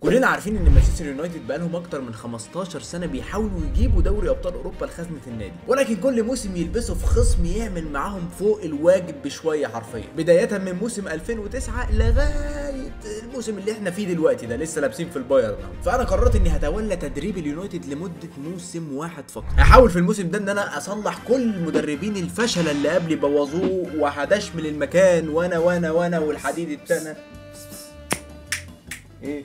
كلنا عارفين ان مانشستر يونايتد بقالهم اكتر من 15 سنه بيحاولوا يجيبوا دوري ابطال اوروبا لخزنه النادي، ولكن كل موسم يلبسوا في خصم يعمل معاهم فوق الواجب بشويه حرفيا، بدايه من موسم 2009 لغايه الموسم اللي احنا فيه دلوقتي ده لسه لابسين في البايرن. فانا قررت اني هتولى تدريب اليونايتد لمده موسم واحد فقط. هحاول في الموسم ده ان انا اصلح كل المدربين الفشله اللي قبلي بوظوه، وهدشمل المكان وانا والحديد التانى. ايه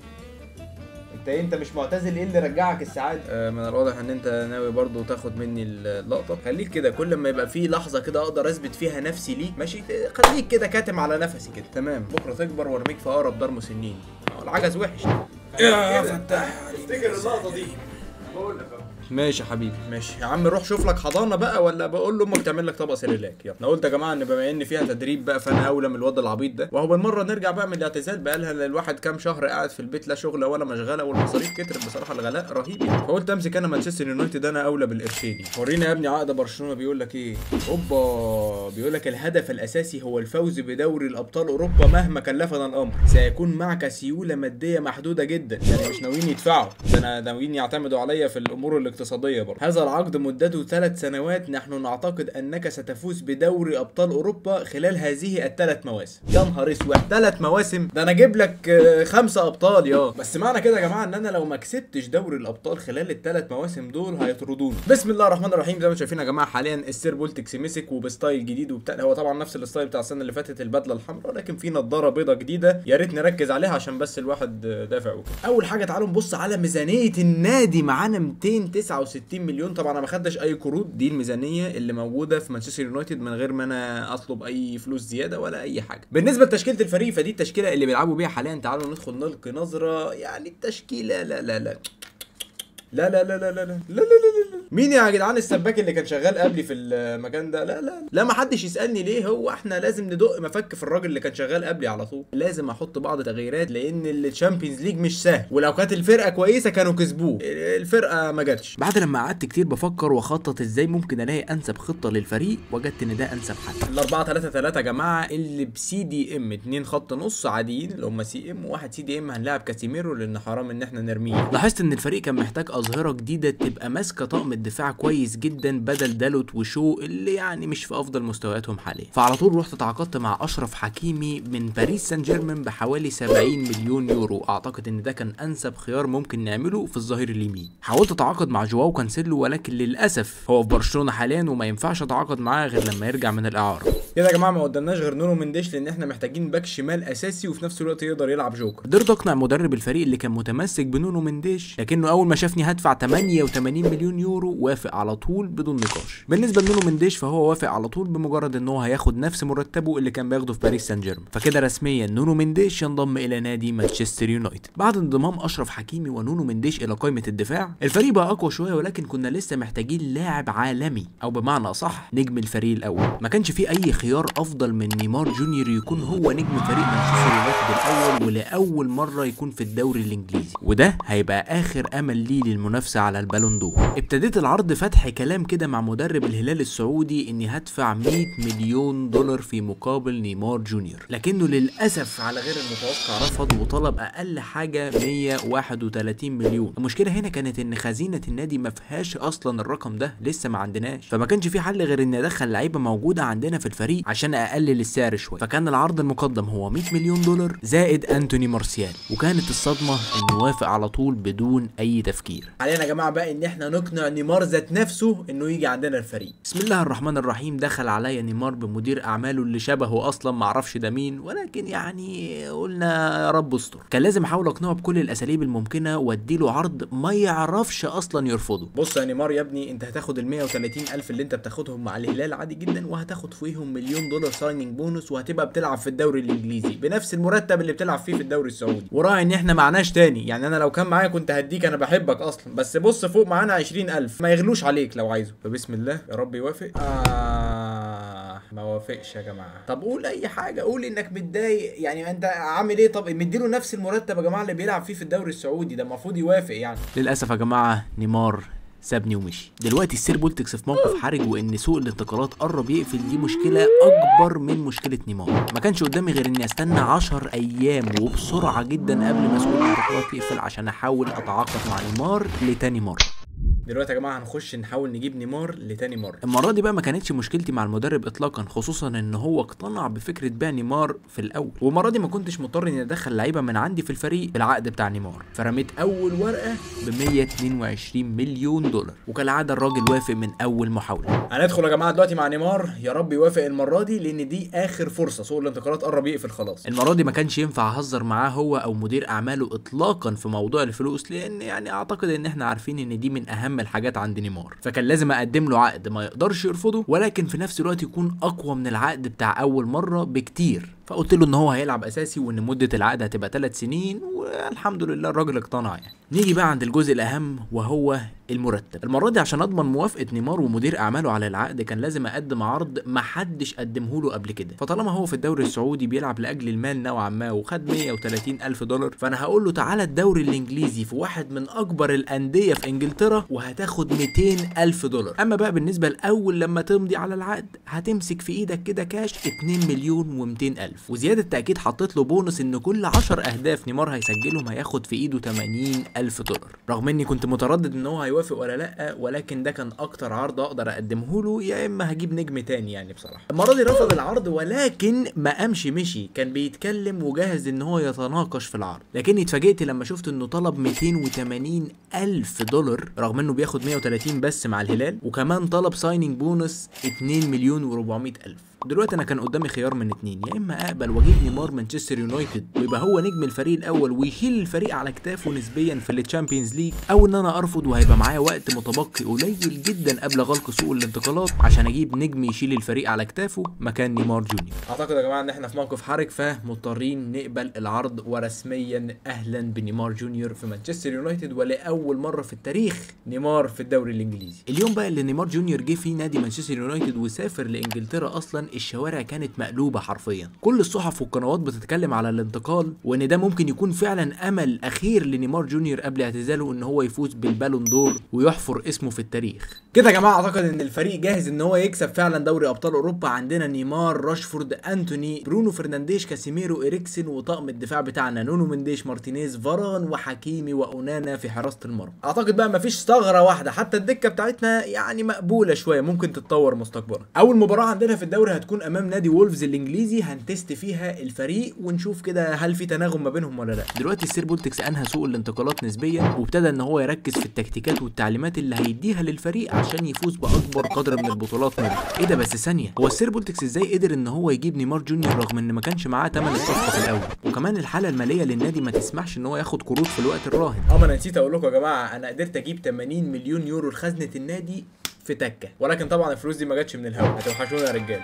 انت مش معتزل؟ ايه اللي رجعك السعاده؟ من الواضح ان انت ناوي برضو تاخد مني اللقطه. خليك كده كل ما يبقى في لحظه كده اقدر اثبت فيها نفسي ليك، ماشي؟ خليك كده كاتم على نفسي كده، تمام؟ بكره تكبر وارميك في اقرب دار مسنين. العجز وحش يا فتاح. افتكر اللقطه دي، بقول لك اهو. ماشي يا حبيبي، ماشي يا عم، روح شوف لك حضانه بقى، ولا بقول لامك تعمل لك طبق سيريلاك. يلا انا قلت يا جماعه ان بما ان فيها تدريب بقى فانا اولى من الواد العبيط ده، وهو بالمره نرجع بقى من الاعتزال. بقى لها الواحد كام شهر قاعد في البيت، لا شغله ولا مشغله، والمصاريف كترت بصراحه، الغلاء رهيب يعني. فقلت امسك انا مانشستر يونايتد، انا اولى بالقرشين. ورينا يا ابني عقد برشلونه بيقول لك ايه. اوبا، بيقول لك الهدف الاساسي هو الفوز بدوري الابطال اوروبا مهما كلفنا الامر. سيكون معك سيوله ماديه محدوده جدا، يعني مش ناويين يدفعوا، ده انا ناويين يعتمدوا عليا في الامور الاقتصاديه برضه. هذا العقد مدته 3 سنوات، نحن نعتقد انك ستفوز بدوري ابطال اوروبا خلال هذه ال3 مواسم. يا نهار اسود، 3 مواسم؟ ده انا اجيب لك 5 ابطال يا. بس معنى كده يا جماعه ان انا لو ما كسبتش دوري الابطال خلال ال3 مواسم دول هيطردوني. بسم الله الرحمن الرحيم. زي ما شايفين يا جماعه حاليا السير بولتكس مسك وبستايل جديد وبتاع، هو طبعا نفس الستايل بتاع السنه اللي فاتت، البدله الحمراء، لكن في نضاره بيضه جديده، يا ريت نركز عليها عشان بس الواحد دافع وكده. اول حاجه تعالوا نبص على ميزانيه النادي. معانا 269 مليون. طبعا انا ما خدتش اي قروض، دي الميزانيه اللي موجوده في مانشستر يونايتد من غير ما انا اطلب اي فلوس زياده ولا اي حاجه. بالنسبه لتشكيله الفريق فدي التشكيله اللي بيلعبوا بيها حاليا. تعالوا ندخل نلقي نظره. يعني التشكيله لا لا لا لا لا لا لا لا لا لا لا لا. مين يا جدعان السباك اللي كان شغال قبلي في المكان ده؟ لا لا لا، ما حدش يسالني ليه. هو احنا لازم ندق مفك في الراجل اللي كان شغال قبلي على طول. لازم احط بعض تغييرات لان الشامبيونز ليج مش سهل، ولو كانت الفرقه كويسه كانوا كسبوه. الفرقه ما جاتش. بعد لما قعدت كتير بفكر واخطط ازاي ممكن الاقي انسب خطه للفريق، وجدت ان ده انسب حل. الاربعه 3 3 يا جماعه، اللي بسي دي ام 2 خط نص عاديين اللي هم سي ام، وواحد سي دي ام هنلاعب كاسيميرو لان حرام ان احنا نرميه. لاحظت ان الفريق كان محتاج اظهره جديده تبقى ماسكه طقم الدفاع كويس جدا بدل دالوت وشو اللي يعني مش في افضل مستوياتهم حاليا. فعلى طول رحت تعاقدت مع اشرف حكيمي من باريس سان جيرمان بحوالي 70 مليون يورو. اعتقد ان ده كان انسب خيار ممكن نعمله في الظهير اليمين. حاولت اتعاقد مع جواو كانسيلو، ولكن للاسف هو في برشلونه حاليا وما ينفعش اتعاقد معاه غير لما يرجع من الاعاره. كده يا جماعه ما قدامناش غير نونو منديش، لان احنا محتاجين باك شمال اساسي وفي نفس الوقت يقدر يلعب جوكر. قدرت اقنع مدرب الفريق اللي كان متمسك بنونو منديش، لكنه اول ما شافني هدفع 88 مليون يورو وافق على طول بدون نقاش. بالنسبه لنونو منديش فهو وافق على طول بمجرد ان هو هياخد نفس مرتبه اللي كان بياخده في باريس سان جيرمان. فكده رسميا نونو منديش ينضم الى نادي مانشستر يونايتد. بعد انضمام اشرف حكيمي ونونو منديش الى قائمه الدفاع، الفريق بقى اقوى شويه، ولكن كنا لسه محتاجين لاعب عالمي، او بمعنى اصح نجم الفريق الاول. ما كانش في اي خيار افضل من نيمار جونيور يكون هو نجم فريق مانشستر يونايتد الاول، ولاول مره يكون في الدوري الانجليزي، وده هيبقى اخر امل ليه للمنافسه على البالون دور. ابتديت العرض فتح كلام كده مع مدرب الهلال السعودي اني هدفع 100 مليون دولار في مقابل نيمار جونيور، لكنه للاسف على غير المتوقع رفض وطلب اقل حاجه 131 مليون. المشكله هنا كانت ان خزينه النادي ما فيهاش اصلا الرقم ده، لسه ما عندناش، فما كانش في حل غير اني ادخل لعيبه موجوده عندنا في الفريق عشان اقلل السعر شويه. فكان العرض المقدم هو 100 مليون دولار زائد انتوني مارسيال، وكانت الصدمه انه وافق على طول بدون اي تفكير. علينا يا جماعه بقى ان احنا نقنع نيمار ذات نفسه انه يجي عندنا الفريق. بسم الله الرحمن الرحيم. دخل عليا نيمار بمدير اعماله اللي شبهه اصلا معرفش ده مين، ولكن يعني قلنا يا رب استر. كان لازم احاول اقنعه بكل الاساليب الممكنه واديله عرض ما يعرفش اصلا يرفضه. بص يا نيمار يا ابني، انت هتاخد ال 130 الف اللي انت بتاخدهم مع الهلال عادي جدا، وهتاخد فيهم مليون دولار سايننج بونص، وهتبقى بتلعب في الدوري الانجليزي بنفس المرتب اللي بتلعب فيه في الدوري السعودي. وراعي ان احنا معناش تاني، يعني انا لو كان معايا كنت هديك، انا بحبك اصلا، بس بص فوق معانا 20,000 ما يغلوش عليك لو عايزه. فبسم الله يا رب يوافق. ما وافقش يا جماعه. طب قول اي حاجه، قول انك متضايق، يعني انت عامل ايه؟ طب مديله نفس المرتب يا جماعه اللي بيلعب فيه في الدوري السعودي، ده المفروض يوافق يعني. للاسف يا جماعه نيمار سابني ومشي. دلوقتي السير بولتكس في موقف حرج، وان سوق الانتقالات قرب يقفل دي مشكله اكبر من مشكله نيمار. ما كانش قدامي غير اني استنى 10 ايام وبسرعه جدا قبل ما سوق الانتقالات يقفل عشان احاول اتعاقد مع نيمار لتاني مره. دلوقتي يا جماعه هنخش نحاول نجيب نيمار لتاني مره. المره دي بقى ما كانتش مشكلتي مع المدرب اطلاقا، خصوصا ان هو اقتنع بفكره بيع نيمار في الاول، والمره دي ما كنتش مضطر اني ادخل لعيبه من عندي في الفريق بالعقد بتاع نيمار، فرميت اول ورقه ب 122 مليون دولار، وكالعاده الراجل وافق من اول محاوله. هندخل يا جماعه دلوقتي مع نيمار، يا رب يوافق المره دي لان دي اخر فرصه، سوق الانتقالات قرب يقفل خلاص. المره دي ما كانش ينفع اهزر معاه هو او مدير اعماله اطلاقا في موضوع الفلوس، لان يعني اعتقد ان احنا عارفين ان دي من اهم الحاجات عند نيمار، فكان لازم اقدم له عقد ما يقدرش يرفضه، ولكن في نفس الوقت يكون اقوى من العقد بتاع اول مره بكتير. فقلت له ان هو هيلعب اساسي وان مده العقد هتبقى 3 سنين، والحمد لله الراجل اقتنع يعني. نيجي بقى عند الجزء الاهم وهو المرتب. المره دي عشان اضمن موافقه نيمار ومدير اعماله على العقد كان لازم اقدم عرض ما حدش قدمه له قبل كده، فطالما هو في الدوري السعودي بيلعب لاجل المال نوعا ما وخد 130 الف دولار، فانا هقول له تعالى الدوري الانجليزي في واحد من اكبر الانديه في انجلترا وهتاخد 200 الف دولار. اما بقى بالنسبه لاول لما تمضي على العقد هتمسك في ايدك كده كاش 2 مليون و200 الف، وزياده تاكيد حطيت له بونص ان كل 10 اهداف نيمار هيسجلهم هياخد في ايده 80 الف دولار. رغم اني كنت متردد ان هو هيوافق ولا لا، ولكن ده كان اكتر عرض اقدر اقدمه له، يا اما هجيب نجم تاني يعني. بصراحه المره دي رفض العرض، ولكن ما قامش مشي، كان بيتكلم وجاهز ان هو يتناقش في العرض، لكني اتفاجئت لما شفت انه طلب 280 الف دولار رغم انه بياخد 130 بس مع الهلال، وكمان طلب سايننج بونص 2 مليون و400 الف. دلوقتي انا كان قدامي خيار من اتنين، يا اما اقبل واجيب نيمار مانشستر يونايتد ويبقى هو نجم الفريق الاول ويشيل الفريق على كتافه نسبيا في التشامبيونز ليج، او ان انا ارفض وهيبقى معايا وقت متبقي قليل جدا قبل غلق سوق الانتقالات عشان اجيب نجم يشيل الفريق على كتافه مكان نيمار جونيور. اعتقد يا جماعه ان احنا في موقف حرج، فمضطرين نقبل العرض، ورسميا اهلا بنيمار جونيور في مانشستر يونايتد، ولاول مره في التاريخ نيمار في الدوري الانجليزي. اليوم بقى اللي نيمار جونيور جه فيه نادي مانشستر يونايتد وسافر لانجلترا، اصلا الشوارع كانت مقلوبه حرفيا، كل الصحف والقنوات بتتكلم على الانتقال، وان ده ممكن يكون فعلا امل اخير لنيمار جونيور قبل اعتزاله ان هو يفوز بالبالون دور ويحفر اسمه في التاريخ. كده يا جماعه اعتقد ان الفريق جاهز ان هو يكسب فعلا دوري ابطال اوروبا. عندنا نيمار، راشفورد، انتوني، برونو فرنانديش، كاسيميرو، اريكسن، وطاقم الدفاع بتاعنا نونو منديش، مارتينيز، فاران، وحكيمي، واونانا في حراسه المرمى. اعتقد بقى مفيش ثغره واحده، حتى الدكه بتاعتنا يعني مقبوله شويه، ممكن تتطور مستقبلا. اول مباراه عندنا في الدوري هتكون امام نادي وولفز الانجليزي، هنتست فيها الفريق ونشوف كده هل في تناغم ما بينهم ولا لا. دلوقتي السير بولتكس انهى سوق الانتقالات نسبيا، وابتدى ان هو يركز في التكتيكات والتعليمات اللي هيديها للفريق عشان يفوز باكبر قدر من البطولات منه. ايه ده بس ثانيه، هو السير بولتكس ازاي قدر ان هو يجيب نيمار جونيور رغم ان ما كانش معاه ثمن الصفقه في الاول، وكمان الحاله الماليه للنادي ما تسمحش ان هو ياخد قروض في الوقت الراهن. ما انا نسيت اقول لكم يا جماعه، انا قدرت اجيب 80 مليون يورو لخزنه النادي في تكه، ولكن طبعا الفلوس دي ما جاتش من الهوا، هتوحشونا يا رجاله.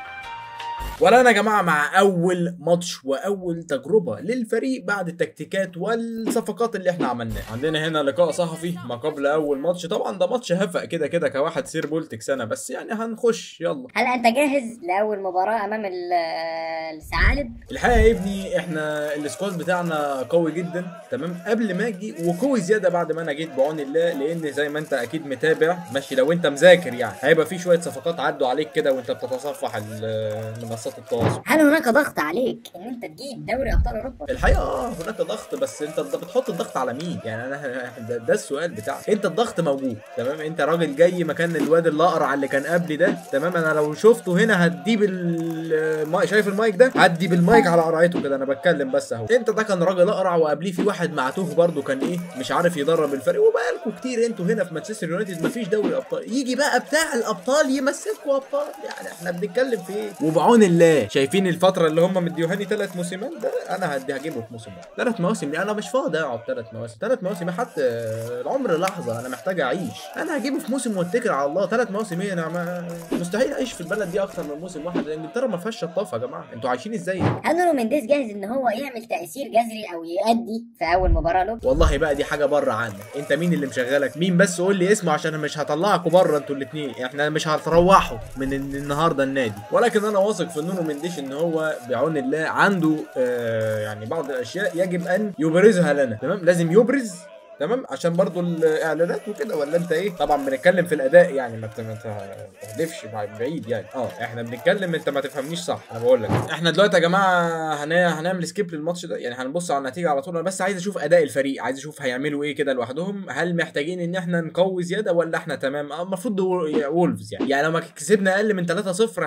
ولا انا يا جماعه مع اول ماتش واول تجربه للفريق بعد التكتيكات والصفقات اللي احنا عملناها. عندنا هنا لقاء صحفي ما قبل اول ماتش، طبعا ده ماتش هفق كده كده كواحد سير بولتكس انا، بس يعني هنخش يلا. هل انت جاهز لاول مباراه امام الثعالب؟ الحقيقه يا ابني احنا السكواد بتاعنا قوي جدا تمام قبل ما اجي، وقوي زياده بعد ما انا جيت بعون الله، لان زي ما انت اكيد متابع ماشي لو انت مذاكر يعني هيبقى في شويه صفقات عدوا عليك كده وانت بتصفح منصات التواصل. هل هناك ضغط عليك ان انت تجيب دوري ابطال اوروبا؟ الحقيقه هناك ضغط، بس انت بتحط الضغط على مين؟ يعني انا ده السؤال بتاعك. انت الضغط موجود تمام، انت راجل جاي مكان الواد الاقرع اللي كان قبلي ده تمام، انا لو شفته هنا هديه شايف المايك ده؟ هدي بالمايك على قرعته كده، انا بتكلم بس اهو. انت ده كان راجل اقرع، وقبليه في واحد معتوه برده كان ايه مش عارف يدرب الفريق، وبقالكوا كتير انتوا هنا في مانشستر يونايتد مفيش دوري ابطال، يجي بقى بتاع الابطال يمسكوا ابطال، يعني احنا بنتكلم في ايه؟ وبعون الله شايفين الفتره اللي هم مديوهاني 3 موسمات ده انا هجيبه في موسم واحد. 3 مواسم انا مش فاضي اقعد 3 مواسم حتى العمر لحظه، انا محتاج اعيش، انا هجيبه في موسم واتكل على الله. 3 مواسم ايه؟ انا مستحيل اعيش في البلد دي اكتر من موسم واحد، لان انجلترا ما فيهاش شطافه يا جماعه، انتوا عايشين ازاي؟ هل نونو منديز جاهز ان هو يعمل تاثير جذري او يؤدي في اول مباراه له؟ والله بقى دي حاجه بره عنك، انت مين اللي مشغلك؟ مين بس قول لي اسمه عشان مش هطلعكوا بره انتوا الاثنين، احنا مش هتروحوا من النهارده النادي، ولكن انا واثق في نونو منديش ان هو بعون الله عنده يعني بعض الاشياء يجب ان يبرزها لنا تمام، لازم يبرز تمام عشان برضو الاعلانات وكده، ولا انت ايه؟ طبعا بنتكلم في الاداء يعني، ما تهدفش بعيد يعني. احنا بنتكلم، انت ما تفهمنيش صح. انا بقول لك احنا دلوقتي يا جماعه هنعمل سكيب للماتش ده، يعني هنبص على النتيجه على طول. انا بس عايز اشوف اداء الفريق، عايز اشوف هيعملوا ايه كده لوحدهم، هل محتاجين ان احنا نقوي زياده ولا احنا تمام. المفروض وولفز يعني لو ما كسبنا اقل من 3-0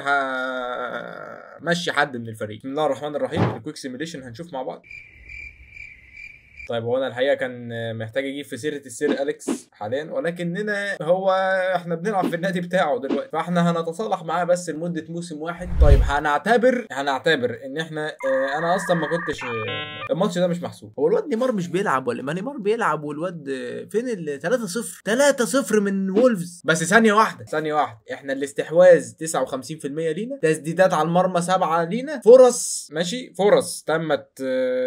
مشي حد من الفريق. بسم الله الرحمن الرحيم. الكويك سيميليشن هنشوف مع بعض. طيب هو انا الحقيقه كان محتاج اجيب في سيره السير اليكس حاليا، ولكننا هو احنا بنلعب في النادي بتاعه دلوقتي، فاحنا هنتصالح معاه بس لمده موسم واحد. طيب هنعتبر ان احنا انا اصلا ما كنتش الماتش ده مش محسوب. هو الواد نيمار مش بيلعب ولا ما نيمار بيلعب؟ والواد فين ال 3-0 من وولفز؟ بس ثانيه واحده احنا الاستحواذ 59% لينا، تسديدات على المرمى 7 لينا، فرص ماشي، فرص تمت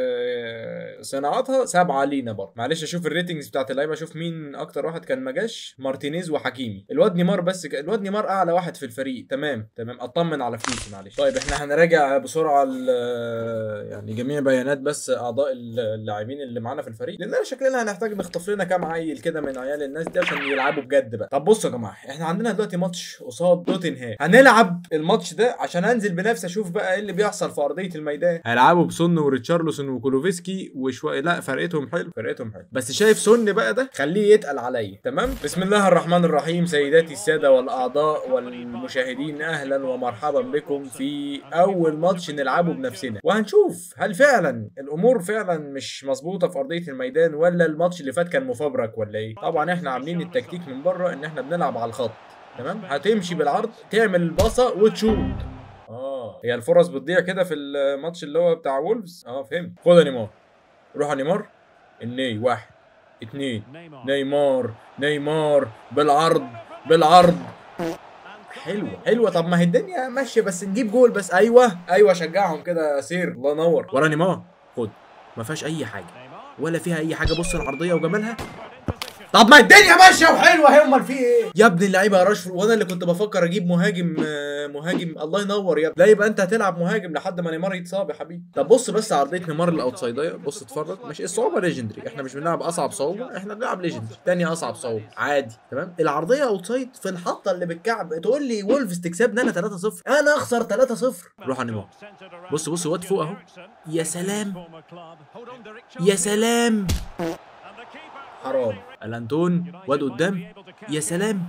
صناعتها 7 لينا برضه. معلش اشوف الريتنجز بتاعت اللعيبه، اشوف مين اكتر واحد كان ما جاش. مارتينيز وحكيمي. الواد نيمار بس الواد نيمار اعلى واحد في الفريق. تمام اطمن على فلوسي معلش. طيب احنا هنراجع بسرعه يعني جميع بيانات بس اعضاء اللاعبين اللي معانا في الفريق، لان شكلنا هنحتاج نخطف لنا كام عيل كده من عيال الناس دي عشان يلعبوا بجد بقى. طب بصوا يا جماعه، احنا عندنا دلوقتي ماتش قصاد توتنهام، هنلعب الماتش ده عشان انزل بنفسي اشوف بقى ايه اللي بيحصل في ارضيه الميدان. هيلعبوا بسون وريتشارلسون وكولوفسكي وشويه، لا فرقتهم حلو بس شايف سن بقى ده خليه يتقل عليا. تمام. بسم الله الرحمن الرحيم. سيداتي الساده والاعضاء والمشاهدين، اهلا ومرحبا بكم في اول ماتش نلعبه بنفسنا، وهنشوف هل فعلا الامور فعلا مش مظبوطه في ارضيه الميدان، ولا الماتش اللي فات كان مفبرك ولا ايه. طبعا احنا عاملين التكتيك من بره ان احنا بنلعب على الخط. تمام. هتمشي بالعرض، تعمل الباصه وتشوط. هي الفرص بتضيع كده في الماتش اللي هو بتاع وولفز. فهمت. خد يا نيمار، روح يا نيمار. 1 2 نيمار بالعرض. حلوه. طب ما هي الدنيا ماشيه، بس نجيب جول بس. ايوه شجعهم كده يا سير. الله ينور. ورا نيمار. خد. ما فيهاش اي حاجه ولا فيها اي حاجه. بص العرضيه وجمالها. طب ما الدنيا ماشيه وحلوه، امال في ايه يا ابن اللعيبه يا راشفورد؟ وانا اللي كنت بفكر اجيب مهاجم. الله ينور يا ابني. لا يبقى انت هتلعب مهاجم لحد ما نيمار يتصاب يا حبيبي. طب بص بس عرضيه نيمار الاوتسايديه، بص اتفرج. ماشي الصعوبه ليجندري، احنا مش بنلعب اصعب صعوبه، احنا بنلعب ليجندري تاني اصعب صعوبه عادي. تمام. العرضيه اوتسايد في الحطه اللي بالكعب، تقول لي وولفز تكسبني انا 3-0، انا اخسر 3-0. روح يا نيمار. بص واد فوق اهو. يا سلام حرام. الانتون واد قدام. يا سلام.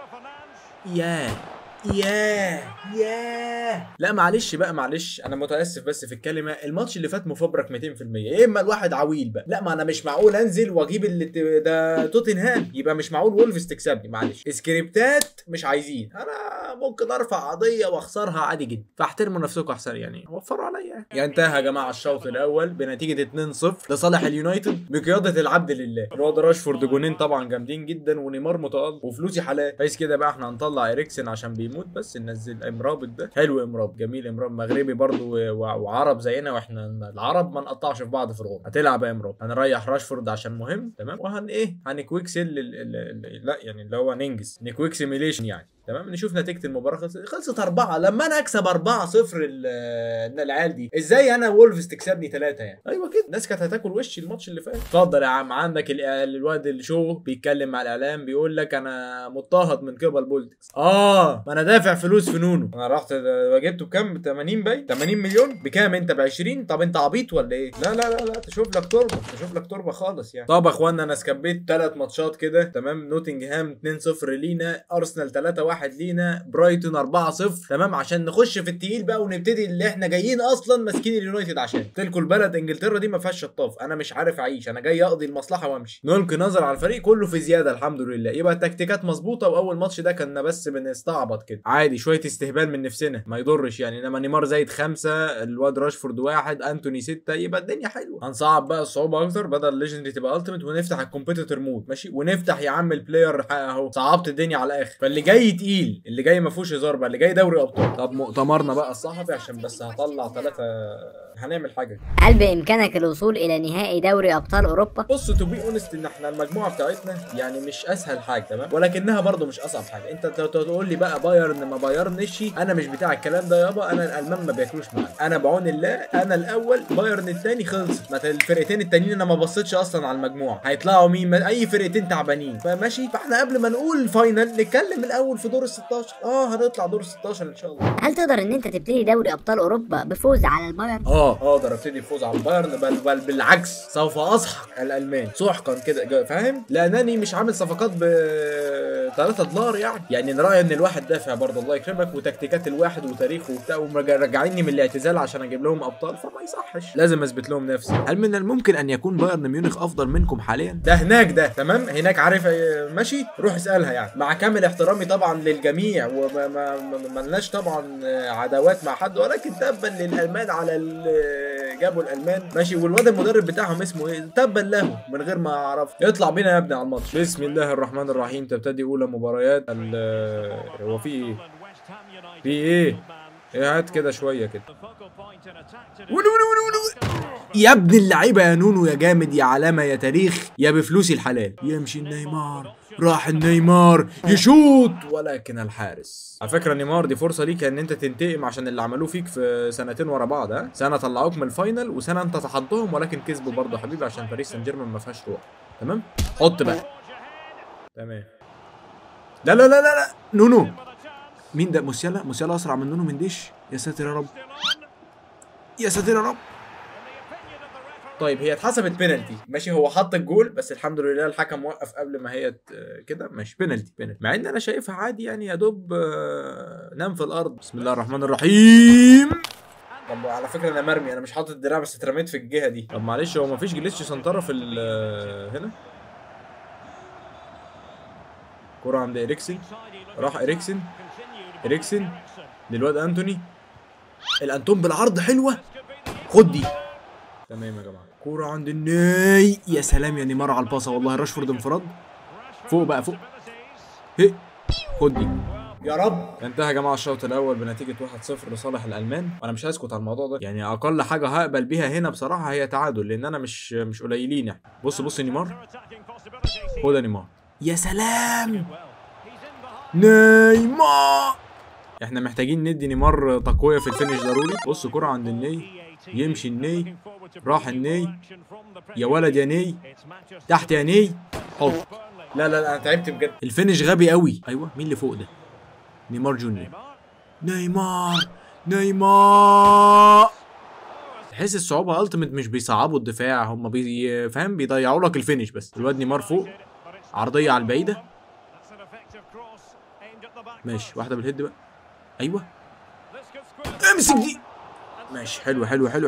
لا معلش انا متاسف بس في الكلمه. الماتش اللي فات مفبرك 200%. يا اما الواحد عويل بقى. لا ما انا مش معقول انزل واجيب اللي ده توتنهام، يبقى مش معقول وولفز تكسبني. معلش سكريبتات مش عايزين. انا ممكن ارفع قضيه واخسرها عادي جدا، فاحترموا نفسكم احسن يعني، وفروا عليا. انتهى يا جماعه الشوط الاول بنتيجه 2-0 لصالح اليونايتد بقياده العبد لله. الواد راشفورد جونين طبعا جامدين جدا، ونيمار متالق، وفلوسي حلال. كويس كده بقى. احنا هنطلع اريكسن عشان بيموت، بس ننزل امرابط ده. حلو امراب، جميل امراب، مغربي برضو وعرب زينا، واحنا العرب ما نقطعش في بعض في الغرب. هتلعب يا امراب. هنريح راشفورد عشان مهم. تمام. هنكويكسل لا يعني اللي هو ننجز نكويك سيميليشن يعني. تمام. نشوف نتيجه المباراه. خلصت 4. لما انا اكسب 4-0 العيال دي، ازاي انا وولفز تكسبني 3 يعني؟ ايوه كده. الناس كانت هتاكل وشي الماتش اللي فات. اتفضل يا عم. عندك الواد الشو بيتكلم مع الاعلام، بيقول لك انا مضطهد من قبل بولتكس. ما انا دافع فلوس في نونو. انا رحت جبته بكام؟ 80 باين 80 مليون. بكام انت؟ ب20. طب انت عبيط ولا ايه؟ لا تشوف لك تربه خالص يعني. طب يا اخوانا انا سكبيت 3 ماتشات كده. تمام. نوتنجهام 2-0 لينا، ارسنال 3-1 لينا، برايتون 4-0. تمام. عشان نخش في التقيل بقى ونبتدي اللي احنا جايين اصلا ماسكين اليونايتد عشان تلكوا البلد. انجلترا دي ما فيهاش شطاف. انا مش عارف اعيش، انا جاي اقضي المصلحه وامشي. نلقي نظر على الفريق كله في زياده الحمد لله. يبقى التكتيكات مظبوطه. واول ماتش ده كنا بس بنستعبط كده عادي، شويه استهبال من نفسنا ما يضرش يعني. انما نيمار زايد 5، الواد راشفورد 1، انتوني 6، يبقى الدنيا حلوه. هنصعب بقى الصعوبه اكتر، بدل الليجندري تبقى التيمت، ونفتح الكومبيتيتور مود. ماشي. ونفتح يا عم البلاير اهو. صعبت الدنيا على الاخر. فاللي جاي تقيل، اللي جاي ما فيهوش هزار بقى، اللي جاي دوري ابطال. طب مؤتمرنا بقى الصحفي عشان بس هطلع 3 هنعمل حاجه. هل بامكانك الوصول الى نهائي دوري ابطال اوروبا؟ بص تو بي اونست ان احنا المجموعه بتاعتنا يعني مش اسهل حاجه تمام، ولكنها برضو مش اصعب حاجه. انت تقول لي بقى بايرن ما بايرنش، انا مش بتاع الكلام ده يابا. انا الالمان ما بياكلوش معايا، انا بعون الله انا الاول بايرن الثاني خلصت. ما الفرقتين التانيين انا ما بصيتش اصلا على المجموعه هيطلعوا مين، اي فرقتين تعبانين فماشي. فاحنا قبل ما نقول فاينل نتكلم الاول في دور ال 16. هنطلع دور ال 16 ان شاء الله. هل تقدر ان انت تبتدي دوري ابطال اوروبا بفوز على البايرن؟ اقدر ابتدي بفوز على البايرن، بل بالعكس سوف اسحق الالمان سحقا كده فاهم، لانني مش عامل صفقات ب 3 دولار يعني رايي ان الواحد دافع برضه الله يكرمك، وتكتيكات الواحد وتاريخه وبتاع، ومرجعيني من الاعتزال عشان اجيب لهم ابطال، فما يصحش، لازم اثبت لهم نفسي. هل من الممكن ان يكون بايرن ميونخ افضل منكم حاليا؟ ده هناك ده تمام، هناك عارف ماشي، روح اسالها يعني. مع كامل احترامي طبعا للجميع، وما لناش طبعا عداوات مع حد، ولكن تبا للالمان على جابوا الالمان ماشي. والواد المدرب بتاعهم اسمه ايه، تبا له من غير ما اعرف. يطلع بينا يا ابني على الماتش. بسم الله الرحمن الرحيم. تبتدي اولى مباريات هو في ايه؟ في ايه؟ هات كده شويه كده. يا ابن اللعيبه يا نونو يا جامد يا علامه يا تاريخ يا بفلوسي الحلال. يمشي النيمار، راح النيمار يشوط ولكن الحارس. على فكره نيمار دي فرصه ليك ان انت تنتقم عشان اللي عملوه فيك في سنتين ورا بعض. سنه طلعوك من الفاينل، وسنه انت تحضهم ولكن كسبوا برضه يا حبيبي، عشان باريس سان جيرمان ما فيهاش روح. تمام، حط بقى. تمام. لا لا لا لا نونو. مين ده؟ موسيالا. موسيالا اسرع من نونو منديش. يا ساتر يا رب، يا ساتر يا رب. طيب هي اتحسبت بينالتي ماشي، هو حط الجول بس الحمد لله الحكم وقف قبل ما هي كده ماشي. بينالتي مع ان انا شايفها عادي يعني، يا دوب نام في الارض. بسم الله الرحمن الرحيم. طب على فكره انا مرمي، انا مش حاطط الدراع بس اترميت في الجهه دي. طب معلش هو مفيش جليتش سنتره في هنا. كرة عند إريكسن، راح إريكسن للواد أنتوني. الأنتون بالعرض حلوة، خد دي. تمام يا جماعة. كرة عند الناي. يا سلام يا نيمار على الباصة والله. راشفورد انفراد فوق بقى فوق. هي خد دي يا رب. انتهى يا جماعه الشوط الاول بنتيجه 1-0 لصالح الالمان، وانا مش هسكت على الموضوع ده يعني. اقل حاجه هقبل بيها هنا بصراحه هي تعادل، لان انا مش قليلين يعني. بص نيمار، خد يا نيمار. يا سلام نيمار. احنا محتاجين ندي نيمار تقويه في الفينش ضروري. بص كرة عند الني، يمشي الني، راح الني. يا ولد يا ني، تحت يا ني، حط. لا انا تعبت بجد. الفينش غبي قوي. ايوه مين اللي فوق ده؟ نيمار جونيور. نيمار. تحس الصعوبه التيمت مش بيصعبوا الدفاع، هم فاهم بيضيعوا لك الفينش بس. الواد نيمار فوق، عرضيه على البعيده ماشي. واحده بالهيد بقى. ايوه امسك دي ماشي. حلو.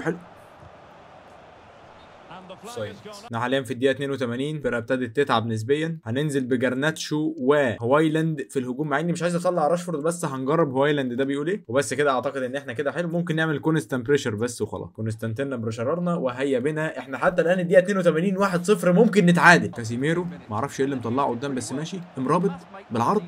احنا حاليا في الدقيقه 82، الفرقه ابتدت تتعب نسبيا. هننزل بجرناتشو وهوايلاند في الهجوم، مع اني مش عايز اطلع راشفورد بس هنجرب هوايلاند ده بيقول ايه وبس كده. اعتقد ان احنا كده حلو، ممكن نعمل كونستانت بريشر بس وخلاص. كونستانتنا بريشررنا وهيا بنا. احنا حتى الان الدقيقه 82 1-0 ممكن نتعادل. كاسيميرو معرفش ايه اللي مطلعه قدام بس ماشي. مرابط بالعرض.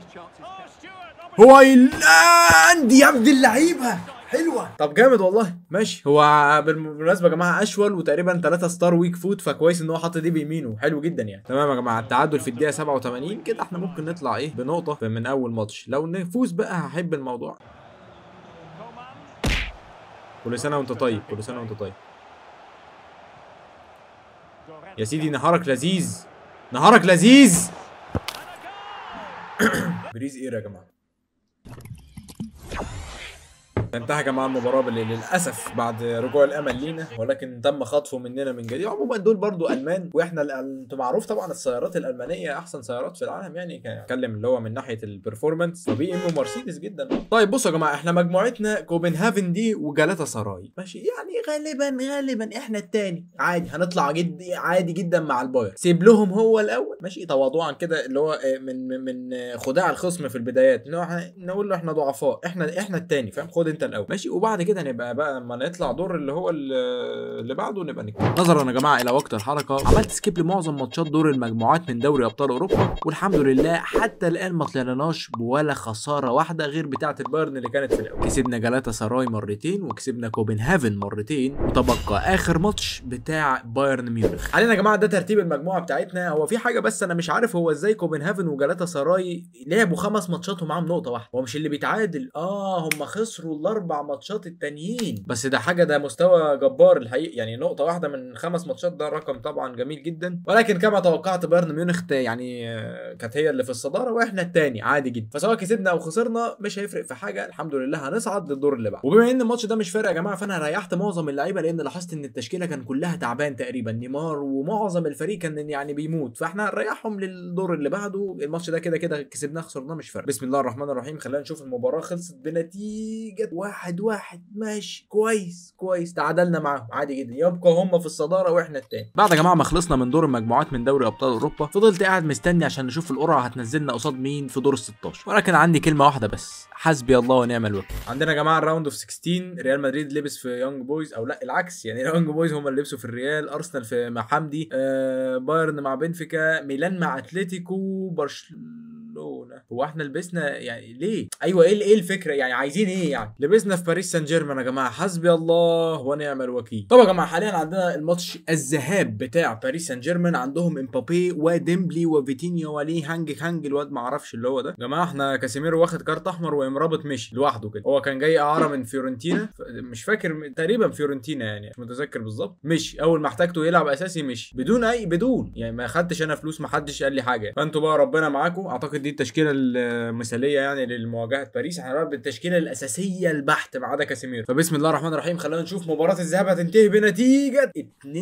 هوايلاند يا ابن اللعيبه حلوه. طب جامد والله ماشي. هو بالمناسبه يا جماعه اشول وتقريبا 3 ستار ويك فوت، فكويس ان هو حاطط دي بيمينه، حلو جدا يعني. تمام يا جماعه، التعادل في الدقيقه 87 كده احنا ممكن نطلع ايه بنقطه من اول ماتش. لو نفوز بقى هحب الموضوع. كل سنه وانت طيب، كل سنه وانت طيب يا سيدي. نهارك لذيذ، نهارك لذيذ. بريز ايه يا جماعه. انتهى يا جماعه المباراه للاسف بعد رجوع الامل لينا، ولكن تم خطفه مننا من جديد. عموما دول برضو المان، واحنا انتوا معروف طبعا السيارات الالمانيه احسن سيارات في العالم يعني. اتكلم اللي هو من ناحيه البرفورمانس فبي ام ومرسيدس جدا. طيب بصوا يا جماعه، احنا مجموعتنا كوبنهافن دي وجالاتا سراي ماشي يعني. غالبا احنا التاني عادي، هنطلع عادي جدا مع الباير. سيب لهم هو الاول ماشي تواضعا كده، اللي هو من خداع الخصم في البدايات، ان هو نقول له احنا ضعفاء، احنا التاني فاهم. خد انت التالتة الاول ماشي، وبعد كده نبقى بقى اما نطلع دور اللي هو اللي بعده نبقى نتكلم. نظرا يا جماعه الى وقت الحركه عملت سكيب لمعظم ماتشات دور المجموعات من دوري ابطال اوروبا، والحمد لله حتى الان ما طلعناش بولا خساره واحده غير بتاعه البايرن اللي كانت في الاول. كسبنا جالاتا سراي مرتين وكسبنا كوبنهافن مرتين، وتبقى اخر ماتش بتاع بايرن ميونخ علينا يا جماعه. ده ترتيب المجموعه بتاعتنا. هو في حاجه بس انا مش عارف هو ازاي كوبنهافن وجالاتا سراي لعبوا 5 ماتشات ومعاهم نقطه واحده، هو مش اللي بيتعادل هم خسروا ال4 ماتشات التانيين بس. ده حاجه، ده مستوى جبار الحقيقه يعني. نقطه واحده من 5 ماتشات ده رقم طبعا جميل جدا، ولكن كما توقعت بايرن ميونخ يعني كانت هي اللي في الصداره واحنا الثاني عادي جدا. فسواء كسبنا او خسرنا مش هيفرق في حاجه، الحمد لله هنصعد للدور اللي بعده. وبما ان الماتش ده مش فارق يا جماعه فانا ريحت معظم اللعيبه، لان لاحظت ان التشكيله كان كلها تعبان تقريبا، نيمار ومعظم الفريق كان يعني بيموت، فاحنا هنريحهم للدور اللي بعده. الماتش ده كده كده كسبناه خسرناه مش فارق. بسم الله الرحمن الرحيم. خلينا نشوف المباراه. خلصت بنتيجه 1-1 ماشي، كويس تعادلنا معاهم عادي جدا، يبقى هم في الصداره واحنا الثاني. بعد يا جماعه ما خلصنا من دور المجموعات من دوري ابطال اوروبا فضلت قاعد مستني عشان نشوف القرعه هتنزلنا قصاد مين في دور ال16، ولكن عندي كلمه واحده بس، حسبي الله ونعم الوكيل. عندنا يا جماعه الراوند اوف 16 ريال مدريد لبس في يونج بويز، او لا العكس يعني، يونج بويز هم اللي لبسوا في الريال، ارسنال في مع حمدي، بايرن مع بنفيكا، ميلان مع اتلتيكو، برشلونه. هو احنا لبسنا يعني ليه؟ ايوه ايه الفكره يعني؟ عايزين ايه يعني؟ لبسنا في باريس سان جيرمان يا جماعه، حسبي الله ونعم الوكيل. طبعا يا جماعه حاليا عندنا الماتش الذهاب بتاع باريس سان جيرمان، عندهم امبابي وديمبلي وفيتينيا ولي هانج الواد ما اعرفش اللي هو ده. يا جماعه احنا كاسيميرو واخد كارت احمر وامرابط مشي لوحده كده، هو كان جاي اعاره من فيورنتينا مش فاكر، تقريبا فيورنتينا يعني مش متذكر بالظبط، مشي اول ما احتاجته يلعب اساسي مشي بدون يعني ما خدتش انا فلوس، ما حدش قال لي حاجه. فانتوا بقى ربنا معاكم. اعتقد دي التشكيله المثاليه يعني للمواجهه باريس. احنا بقى بالتشكيله الاساسيه البحت ما عدا كاسيميرو. فبسم الله الرحمن الرحيم خلينا نشوف مباراه الذهاب هتنتهي بنتيجه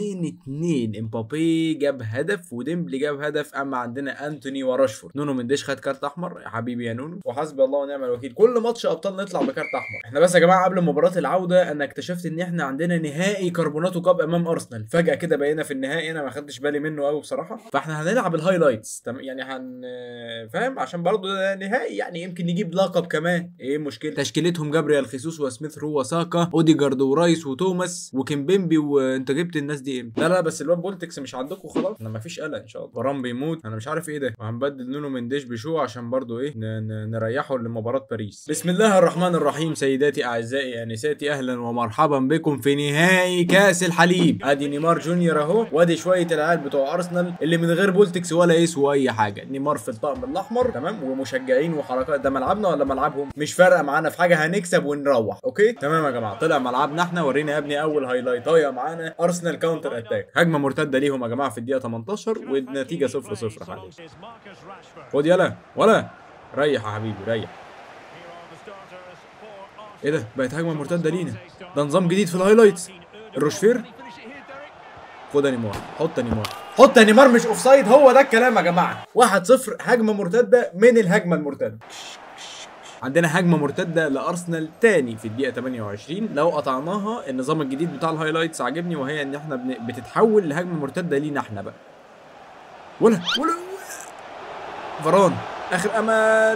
2-2. امبابي جاب هدف وديمبلي جاب هدف، اما عندنا انتوني وراشفورد. نونو مندش خد كارت احمر يا حبيبي يا نونو، وحسبي الله ونعم الوكيل. كل ماتش ابطال نطلع بكارت احمر. احنا بس يا جماعه قبل مباراه العوده انا اكتشفت ان احنا عندنا نهائي كربوناتو كاب امام ارسنال، فجاه كده بقينا في النهائي، انا ما خدتش بالي منه قوي بصراحه. فاحنا هنلعب الهايلايتس يعني فاهم، عشان برضو ده نهائي يعني يمكن نجيب لقب كمان، ايه المشكله؟ تشكيلتهم جابريال خيسوس وسميث رو وساكا اوديجارد ورايس وتوماس وكيمبيمبي. وانت جبت الناس دي امتى؟ لا بس الواد بولتكس مش عندكم خلاص، انا مفيش قلق ان شاء الله. برام بيموت، انا مش عارف ايه ده، وهنبدل نونو مندش بشو عشان برضو ايه نريحه لمباراه باريس. بسم الله الرحمن الرحيم. سيداتي اعزائي انساتي، اهلا ومرحبا بكم في نهائي كاس الحليب. ادي نيمار جونيور اهو، وادي شويه العيال بتوع ارسنال اللي من غير بولتكس ولا يسوى اي حاجه. نيمار في الطقم الاحمر تمام، ومشجعين وحركات. ده ملعبنا ولا ملعبهم؟ مش فارقه معانا في حاجه، هنكسب ونروح. اوكي تمام يا جماعه. طلع ملعبنا احنا. ورينا يا ابني اول هايلايتايه معانا، ارسنال كاونتر اتاك، هجمه مرتده ليهم يا جماعه في الدقيقه 18 والنتيجه 0-0 حاليا. خد يلا ولا ريح يا حبيبي ريح. ايه ده؟ بقت هجمه مرتده لينا، ده نظام جديد في الهايلايتس. الروشفير خد نيمار، حط نيمار مش اوفسايد، هو ده الكلام يا جماعه. 1-0 هجمه مرتده من الهجمه المرتده. عندنا هجمه مرتده لارسنال تاني في الدقيقه 28 لو قطعناها. النظام الجديد بتاع الهايلايتس عاجبني، وهي ان احنا بتتحول لهجمه مرتده لينا احنا بقى. ولا فران اخر امل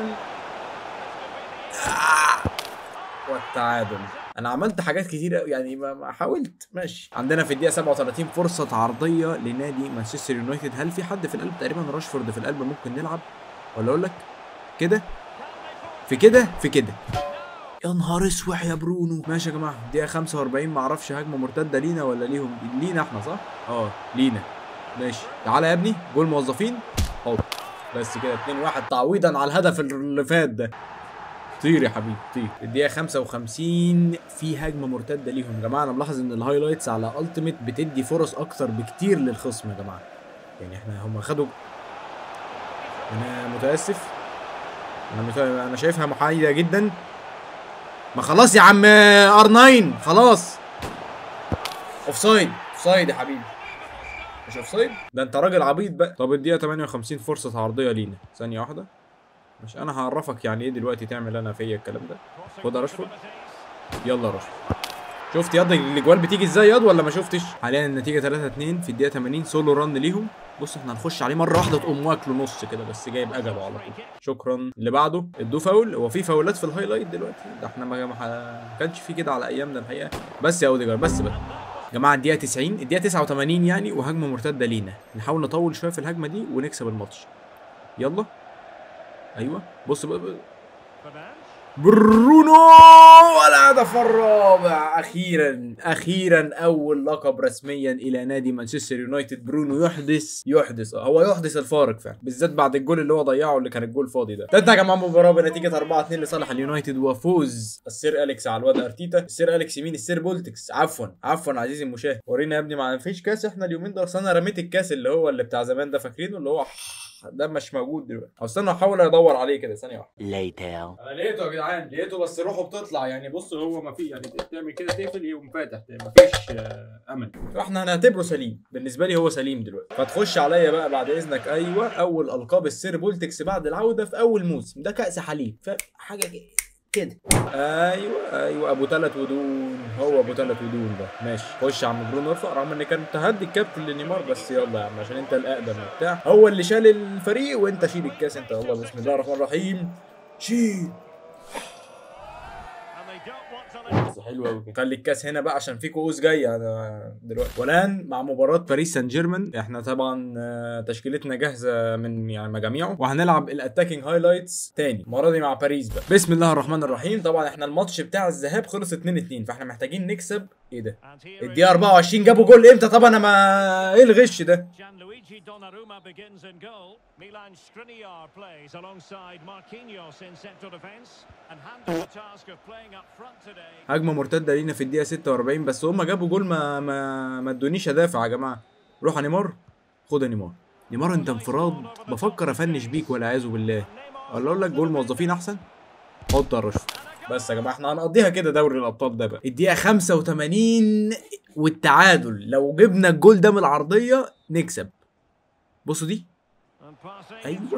والتعادل. انا عملت حاجات كتير يعني ما حاولت ماشي. عندنا في الدقيقه 37 فرصه عرضيه لنادي مانشستر يونايتد. هل في حد في القلب؟ تقريبا راشفورد في القلب. ممكن نلعب ولا اقول لك كده في كده. يا نهار اسوح يا برونو. ماشي يا جماعه الدقيقه 45 ما اعرفش هجمه مرتده لينا ولا ليهم. لينا احنا صح؟ لينا. ماشي تعالى يا ابني جول موظفين. بس كده 2-1 تعويضا على الهدف اللي فات ده. طير يا حبيبي طير. الدقيقه 55 في هجمه مرتده ليهم يا جماعه. انا ملاحظ ان الهايلايتس على التيميت بتدي فرص اكتر بكتير للخصم يا جماعه. يعني هم خدوا. انا متاسف، انا شايفها محايده جدا. ما خلاص يا عم ار9 خلاص. اوفسايد يا حبيبي، مش اوفسايد ده انت راجل عبيط بقى. طب الدقيقه 58 فرصه عرضيه لينا. ثانيه واحده، مش انا هعرفك يعني ايه دلوقتي تعمل انا فيا الكلام ده. خد يا راشفورد، يلا يا راشفورد شفت ياض الاجوال بتيجي ازاي ياض ولا ما شفتش؟ حاليا النتيجه 3-2 في الدقيقه 80 سولو رن ليهم. بص احنا هنخش عليه مره واحده تقوم واكله نص كده بس جايب اجله على طول. شكرا. اللي بعده ادوه فاول. هو في فاولات في الهايلايت دلوقتي؟ ده احنا ما كانش في كده على ايامنا الحقيقه. بس يا اوديجارد بس بقى يا جماعه الدقيقه 90 الدقيقه 89 يعني وهجمه مرتده لينا. نحاول نطول شويه في الهجمه دي ونكسب الماتش. يلا ايوه بص بقى برونو والهدف الرابع. اخيرا اول لقب رسميا الى نادي مانشستر يونايتد. برونو يحدث هو يحدث الفارق فعلا بالذات بعد الجول اللي هو ضيعه اللي كان الجول فاضي ده. تنتهي يا جماعه المباراه بنتيجه 4-2 لصالح اليونايتد وفوز السير اليكس على الواد ارتيتا. السير اليكس مين؟ السير بولتكس. عفوا عزيزي المشاهد. ورينا يا ابني ما فيش كاس احنا اليومين ده. اصل انا رميت الكاس اللي بتاع زمان ده فاكرينه اللي هو ده مش موجود دلوقتي. او استنى احاول ادور عليه كده ثانيه واحده. انا لقيته يا جدعان لقيته بس روحه بتطلع يعني. بص هو ما في يعني تعمل كده تقفل يقوم فاتح ما فيش امل. فاحنا هنعتبره سليم. بالنسبه لي هو سليم دلوقتي. فتخش عليا بقى بعد اذنك. ايوه اول القاب السير بولتكس بعد العوده في اول موسم. ده كاس حليب فحاجه كده. ايوه ابو 3 ودون. هو ابو 3 ودون ده. ماشي خش يا عم برونو ارفع. رغم ان كان تهدي الكابتن لنيمار بس يلا يا عم عشان انت الاقدم وبتاع. هو اللي شال الفريق وانت شيل الكاس انت. يلا بسم الله الرحمن الرحيم. شيل. حلو قوي. خلي الكاس هنا بقى عشان في كؤوس جايه دلوقتي. والان مع مباراه باريس سان جيرمان. احنا طبعا تشكيلتنا جاهزه من يعني مجاميعه وهنلعب الاتاكينج هايلايتس تاني المره دي مع باريس بقى. بسم الله الرحمن الرحيم. طبعا احنا الماتش بتاع الذهاب خلص 2-2 فاحنا محتاجين نكسب. ايه ده؟ الدقيقه 24 جابوا جول امتى؟ طب انا ما ايه الغش ده؟ هجمه مرتده لينا في الدقيقه 46 بس هم جابوا جول ما ادونيش ادافع يا جماعه. روح يا نيمار. خد يا نيمار انت انفراد بفكر افنش بيك والعياذ بالله. ولا اقول لك جول موظفين احسن. حط الرشوه. بس يا جماعه احنا هنقضيها كده دوري الابطال ده بقى. الدقيقه 85 والتعادل. لو جبنا الجول ده من العرضيه نكسب. بصوا دي. ايوه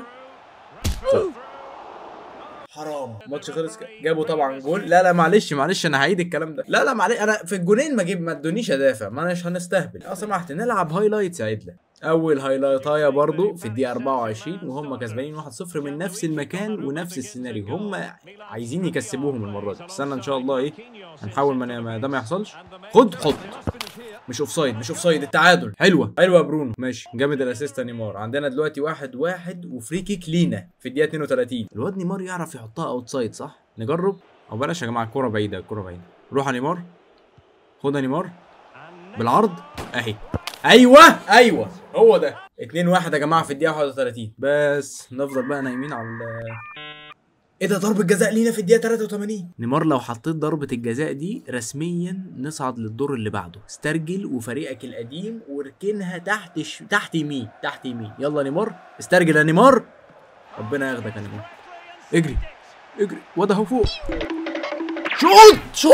حرام. الماتش خلص كده. جابوا طبعا جول. لا معلش انا هعيد الكلام ده. لا معلش انا في الجولين ما ادونيش ادافع. ما مش هنستهبل لو سمحت. نلعب هايلايتس عدله. اول هايلايتايه برضو في الدقيقه 24 وهم كسبانين 1-0 من نفس المكان ونفس السيناريو. هم عايزين يكسبوهم المره دي. استنى ان شاء الله هنحاول ما ده ما يحصلش. خد حط. مش اوفسايد التعادل. حلوه يا برونو. ماشي جامد الاسيست نيمار. عندنا دلوقتي 1-1 وفري كيك لينا في الدقيقه 32. الواد نيمار يعرف يحطها اوتسايد صح؟ نجرب او بلاش يا جماعه. الكوره بعيده. روح يا نيمار. خد يا نيمار بالعرض اهي. ايوه هو ده. 2-1 يا جماعه في الدقيقه 31. بس نفضل بقى نايمين على ايه ده؟ ضربة جزاء لينا في الدقيقة 83. نيمار لو حطيت ضربة الجزاء دي رسميا نصعد للدور اللي بعده. استرجل وفريقك القديم واركنها تحت يمين. يلا نيمار استرجل يا نيمار. ربنا ياخدك يا نيمار. اجري وده اهو فوق. شوط.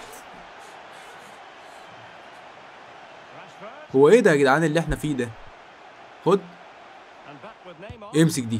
هو ايه ده يا جدعان اللي احنا فيه ده؟ خد امسك دي.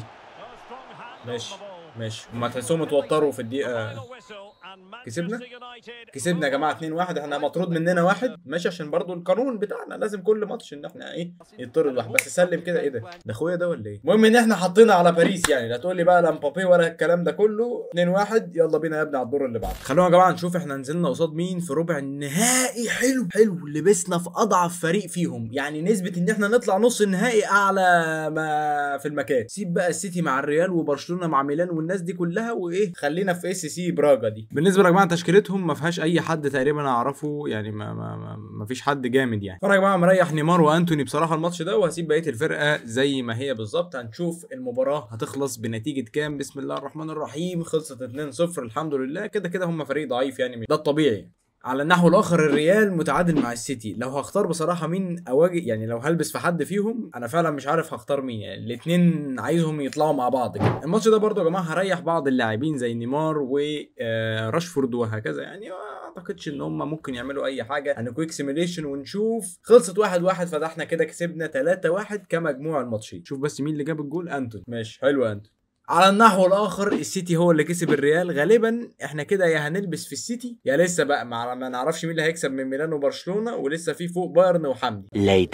ماشي وما تحسهم اتوتروا في الدقيقة. كسبنا يا جماعة 2-1. احنا مطرود مننا واحد ماشي عشان برضو القانون بتاعنا لازم كل ماتش ان احنا يطرد واحد. بس سلم كده. ايه ده اخويا ده ولا ايه؟ المهم ان احنا حطينا على باريس يعني. لا تقول لي بقى لا مبابي ولا الكلام ده كله. 2-1 يلا بينا يا ابني على الدور اللي بعده. خلونا يا جماعة نشوف احنا نزلنا قصاد مين في ربع النهائي. حلو لبسنا في اضعف فريق فيهم يعني. نسبة ان احنا نطلع نص النهائي اعلى ما في المكان. سيب بقى السيتي مع الريال وبرشلونة مع ميلان والناس دي كلها خلينا في اس سي براجا دي. بالنسبه يا جماعه تشكيلتهم ما فيهاش اي حد تقريبا اعرفه يعني. ما فيش حد جامد يعني. فانا يا جماعه مريح نيمار وانتوني بصراحه الماتش ده وهسيب بقيه الفرقه زي ما هي بالظبط. هنشوف المباراه هتخلص بنتيجه كام. بسم الله الرحمن الرحيم. خلصت 2-0 الحمد لله. كده هم فريق ضعيف يعني. ده الطبيعي. على النحو الاخر الريال متعادل مع السيتي. لو هختار بصراحه مين اواجه يعني لو هلبس في حد فيهم انا فعلا مش عارف هختار مين يعني. الاثنين عايزهم يطلعوا مع بعض كده. الماتش ده برضو يا جماعه هريح بعض اللاعبين زي نيمار وراشفورد وهكذا يعني. ما اعتقدش ان هم ممكن يعملوا اي حاجه. كويك سيميليشن ونشوف. خلصت 1-1 فاحنا كده كسبنا 3-1 كمجموع الماتشين. شوف بس مين اللي جاب الجول. انتون. ماشي حلو انتون. على النحو الاخر السيتي هو اللي كسب الريال غالبا. احنا كده يا هنلبس في السيتي يا لسه بقى ما نعرفش مين اللي هيكسب من ميلان وبرشلونه، ولسه في فوق بايرن وحمدي.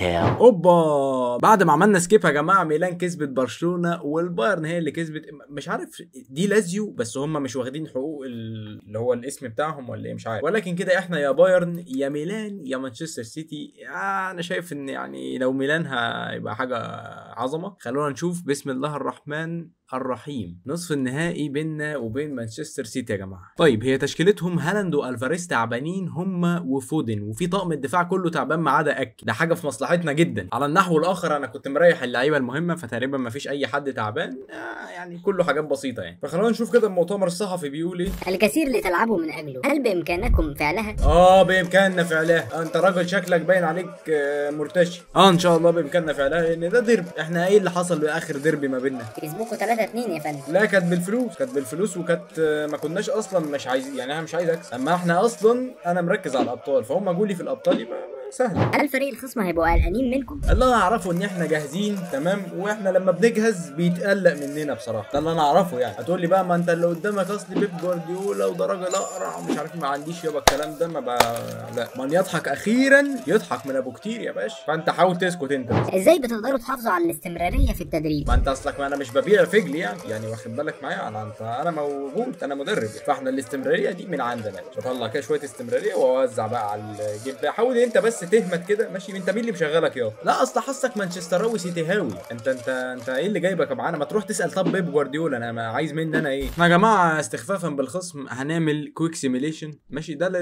اوبا بعد ما عملنا سكيب يا جماعه ميلان كسبت برشلونه والبايرن هي اللي كسبت. مش عارف دي لازيو بس هم مش واخدين حقوق اللي هو الاسم بتاعهم ولا ايه مش عارف، ولكن كده احنا يا بايرن يا ميلان يا مانشستر سيتي. انا شايف ان يعني لو ميلان هيبقى حاجه عظمه. خلونا نشوف. بسم الله الرحمن الرحيم. نصف النهائي بيننا وبين مانشستر سيتي يا جماعه. طيب هي تشكيلتهم هالاند والفاريز تعبانين هم وفودن، وفي طقم الدفاع كله تعبان ما عدا اك. ده حاجه في مصلحتنا جدا. على النحو الاخر انا كنت مريح اللعيبه المهمه فتقريبا ما فيش اي حد تعبان، يعني كله حاجات بسيطه يعني. فخلونا نشوف كده المؤتمر الصحفي بيقول ايه. الكثير لتلعبوا من اجله، هل بامكانكم فعلها؟ بامكاننا فعلها. انت راجل شكلك باين عليك مرتشي. ان شاء الله بامكاننا فعلها لان ده ديربي. احنا ايه اللي حصل باخر ديربي ما بيننا؟ كسبوكوا 3-2 يا فندم. لا كانت بالفلوس وكانت ما كناش اصلا مش عايزين، يعني انا مش عايز اكسب. اما احنا اصلا انا مركز على الابطال فهم جولي في الابطال يبقى سهل. هل فريق الخصم هيبقوا قلقانين منكم؟ اللي انا اعرفه ان احنا جاهزين تمام، واحنا لما بنجهز بيتقلق مننا بصراحه. ده اللي انا اعرفه يعني. هتقول لي بقى ما انت اللي قدامك اصل بيب جوارديولا وده راجل اقرع ومش عارف. ما عنديش يابا الكلام ده. ما لا من يضحك اخيرا يضحك من ابو كتير يا باشا. فانت حاول تسكت انت بس. ازاي بتقدروا تحافظوا على الاستمراريه في التدريب؟ ما انت اصلك ما انا مش ببيع فجل يعني واخد بالك معايا. انا موجود، انا مدرب. فاحنا الاستمراريه دي من عندنا. اطلع كده شويه استمراريه واوزع بقى على الجيم بلاي. حاول انت بس تهمت كده ماشي. انت مين اللي مشغلك يابا؟ لا اصل حاسك مانشستراوي سيتيهاوي. انت ايه اللي جايبك معانا؟ ما تروح تسال طب بيب جوارديولا. انا ما عايز مني انا ايه. يا جماعه استخفافا بالخصم هنعمل كويك سيميليشن ماشي. ده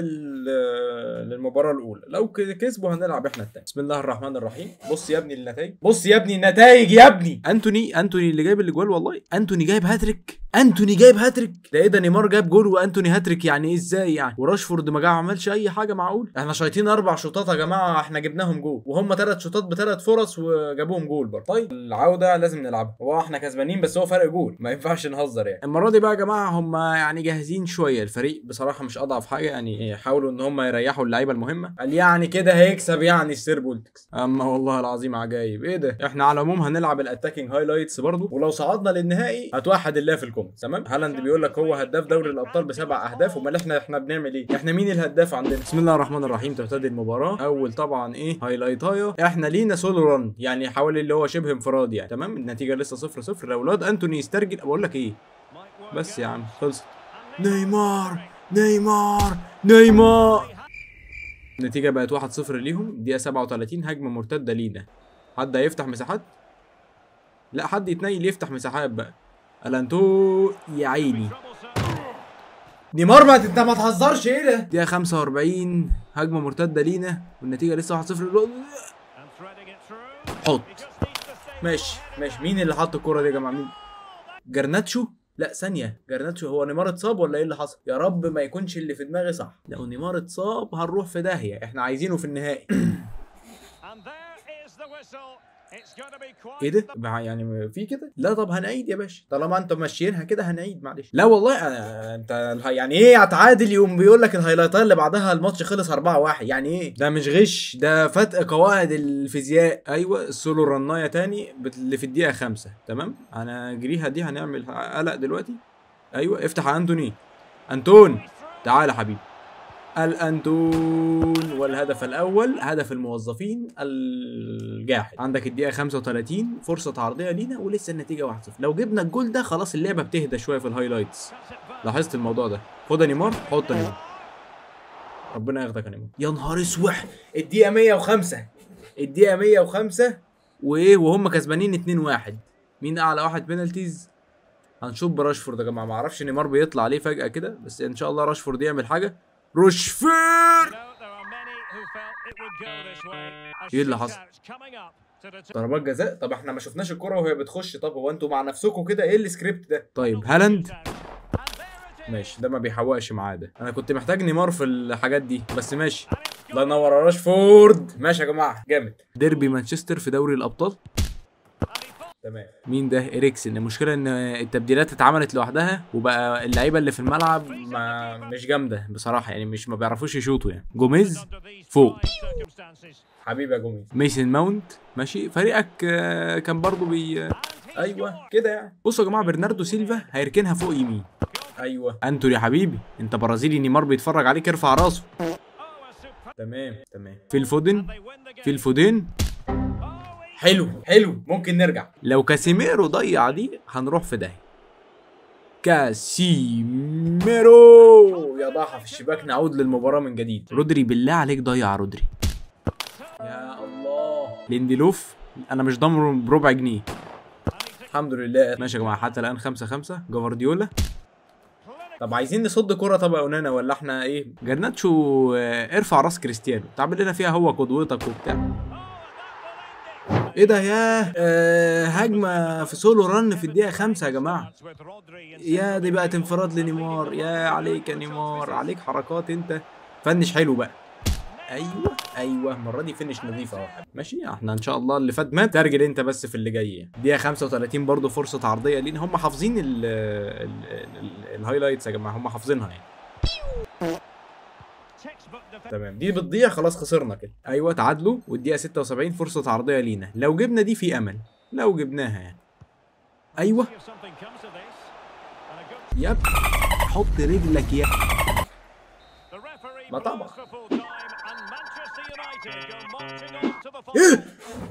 للمباراه الاولى. لو كسبوا هنلعب احنا الثاني. بسم الله الرحمن الرحيم. بص يا ابني النتائج. بص يا ابني النتائج يا ابني. انتوني اللي جايب الاجوال والله. انتوني جايب هاتريك. ده ايه ده؟ نيمار جاب جول وانتوني هاتريك. يعني ايه ازاي يعني؟ وراشفورد ما عملش اي حاجه. معقول؟ احنا شايطين 4 شوطات يا جماعه احنا جبناهم جول، وهم 3 شوطات ب3 فرص وجابوهم جول برضه. طيب العوده لازم نلعبها. هو احنا كسبانين بس هو فرق جول، ما ينفعش نهزر يعني. المره دي بقى يا جماعه هم يعني جاهزين شويه. الفريق بصراحه مش اضعف حاجه يعني. حاولوا ان هم يريحوا اللعيبه المهمه. قال يعني كده هيكسب يعني السير بولتكس. اما والله العظيم عجايب. ايه ده؟ احنا على العموم هنلعب الاتاكينج هايلايتس برضه، ولو صعدنا للنهائي هتوحد الله في الكومنت. تمام. هالاند بيقول لك هو هداف دوري الابطال ب7 اهداف. امال احنا بنعمل ايه؟ احنا مين الهداف عندنا؟ بسم الله الرحمن الرحيم. تبتدي المباراه. اول طبعا ايه هايلايتايا. احنا لينا سولو ران يعني حوالي اللي هو شبه انفراد يعني. تمام. النتيجه لسه 0-0. لو الواد انتوني يسترجل بقول لك ايه بس يا عم خلصت. نيمار. النتيجه بقت 1-0 ليهم. الدقيقه 37. هجمه مرتده لينا. حد هيفتح مساحات؟ لا حد يتنيل يفتح مساحات بقى. الانتو يا عيني. نيمار ما انت ما تهزرش. ايه ده؟ دقيقة 45. هجمة مرتدة لينا والنتيجة لسه 1-0. حط. ماشي. مين اللي حط الكرة دي يا جماعة؟ مين؟ جرناتشو؟ لا ثانية. جرناتشو هو نيمار اتصاب ولا ايه اللي حصل؟ يا رب ما يكونش اللي في دماغي صح. لو نيمار اتصاب هنروح في داهية. احنا عايزينه في النهائي. ايه ده؟ يعني في كده؟ لا طب هنعيد يا باشا. طالما انتوا ماشيينها كده هنعيد معلش. لا والله انت يعني ايه هتعادل يوم بيقول لك الهايلايتات اللي بعدها الماتش خلص 4-1 يعني ايه؟ ده مش غش، ده فتق قواعد الفيزياء. ايوه السولو رنايه تاني اللي في الدقيقه 5. تمام. انا جريها دي هنعمل قلق دلوقتي. ايوه افتح يا انتون تعالى حبيبي. الانتون. والهدف الاول هدف الموظفين الجاحد. عندك الدقيقه 35. فرصه عرضيه لينا ولسه النتيجه 1-0. لو جبنا الجول ده خلاص اللعبه بتهدى شويه في الهايلايتس. لاحظت الموضوع ده. خد يا نيمار. حط يا نيمار. ربنا ياخدك يا نيمار. يا نهار اسوح. الدقيقه 105 وايه وهم كسبانين 2-1. مين اعلى واحد بينالتيز؟ هنشوف براشفورد يا جماعه. ما اعرفش نيمار بيطلع عليه فجاه كده بس ان شاء الله راشفورد يعمل حاجه. روشفير. ايه اللي حصل؟ ضربات جزاء. طب احنا ما شفناش الكرة وهي بتخش. طب هو انتوا مع نفسكم كده ايه السكريبت ده؟ طيب هالاند ماشي. ده ما بيحوقش معاه ده. انا كنت محتاج نيمار في الحاجات دي بس ماشي. الله ينور يا راشفورد. ماشي يا جماعه جامد. ديربي مانشستر في دوري الابطال. تمام. مين ده؟ إريكسن. المشكله ان التبديلات اتعملت لوحدها وبقى اللعيبه اللي في الملعب مش جامده بصراحه يعني. مش ما بيعرفوش يشوطوا يعني. جوميز فوق. حبيبي يا جوميز. ميسن ماونت ماشي. فريقك كان برضو ايوه كده يعني. بصوا يا جماعه، برناردو سيلفا هيركنها فوق يمين. ايوه انتوني يا حبيبي، انت برازيلي، نيمار بيتفرج عليك، ارفع راسه. تمام تمام. في الفودن، في الفودن. حلو حلو، ممكن نرجع. لو كاسيميرو ضيع دي هنروح في داهيه. كاسيميرو يضعها في الشباك، نعود للمباراه من جديد. رودري بالله عليك ضيع رودري. يا الله. ليندلوف انا مش ضامنه بربع جنيه. الحمد لله. ماشي يا جماعه، حتى الان 5-5. جوارديولا. طب عايزين نصد كرة طب يا اونانا ولا احنا ايه؟ جرناتشو ارفع راس كريستيانو، تعمل لنا فيها هو قدوتك وبتاع. ايه ده ياه؟ هجمه في سولو رن في الدقيقه 5 يا جماعه. يا دي بقت انفراد لنيمار. يا عليك يا نيمار، عليك حركات انت. فنش حلو بقى. ايوه ايوه، المره دي فينش نظيفه اهو. ماشي، احنا ان شاء الله اللي فات مات. ترجل انت بس في اللي جاي. دقيقه 35 برضه، فرصه عرضيه لينا. هم حافظين الهايلايتس يا جماعه، هم حافظينها يعني. تمام، دي بتضيع خلاص، خسرنا كده. ايوه تعادلوا، والدقيقه 76 فرصه عرضيه لينا. لو جبنا دي في امل، لو جبناها يعني. ايوه يب، حط رجلك يا. ما طبعا. ايه؟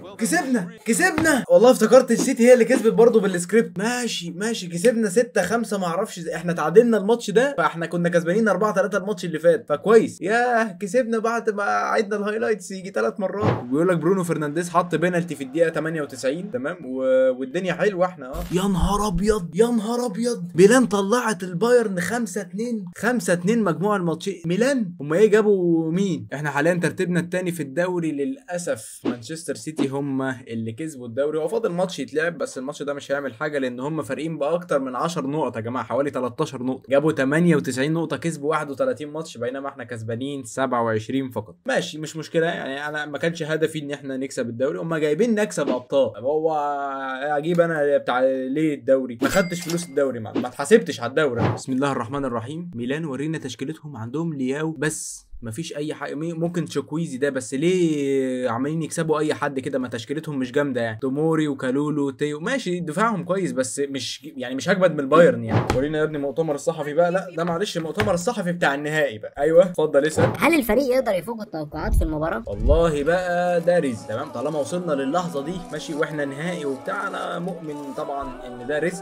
كسبنا والله. افتكرت السيتي هي اللي كسبت برضه بالسكريبت. ماشي ماشي، كسبنا 6-5. ما اعرفش احنا تعادلنا الماتش ده، فاحنا كنا كسبانين 4-3 الماتش اللي فات، فكويس. ياه، كسبنا بعد ما عدنا الهايلايتس يجي 3 مرات. بيقول لك برونو فرنانديز حط بينالتي في الدقيقه 98. تمام والدنيا حلوه احنا. يا نهار ابيض، يا نهار ابيض. ميلان طلعت البايرن 5-2. 5-2 مجموع الماتشين. ميلان هم ايه جابوا مين؟ احنا حاليا ترتيبنا الثاني في الدوري. للاسف مانشستر سيتي هم اللي كسبوا الدوري. هو فاضل ماتش يتلعب، بس الماتش ده مش هيعمل حاجه لان هم فارقين باكتر من 10 نقط يا جماعه، حوالي 13 نقطه. جابوا 98 نقطه، كسبوا 31 ماتش، بينما احنا كسبانين 27 فقط. ماشي مش مشكله يعني، انا ما كانش هدفي ان احنا نكسب الدوري. هم جايبين نكسب ابطال. هو اجيب انا بتاع ليه الدوري؟ ما خدتش فلوس الدوري، ما اتحاسبتش على الدوري. بسم الله الرحمن الرحيم. ميلان ورينا تشكيلتهم. عندهم لياو بس، مفيش اي حاجه. ممكن تشوكويزي ده بس، ليه عمالين يكسبوا اي حد كده؟ ما تشكيلتهم مش جامده يعني. توموري وكالولو تيو ماشي، دفاعهم كويس بس مش يعني مش هجمد من البايرن يعني. ورينا يا ابني المؤتمر الصحفي بقى. لا ده معلش، المؤتمر الصحفي بتاع النهائي بقى. ايوه اتفضل اسال. هل الفريق يقدر يفوق التوقعات في المباراة؟ والله بقى ده رزق. تمام، طالما وصلنا للحظه دي ماشي واحنا نهائي وبتاع، انا مؤمن طبعا ان ده رزق.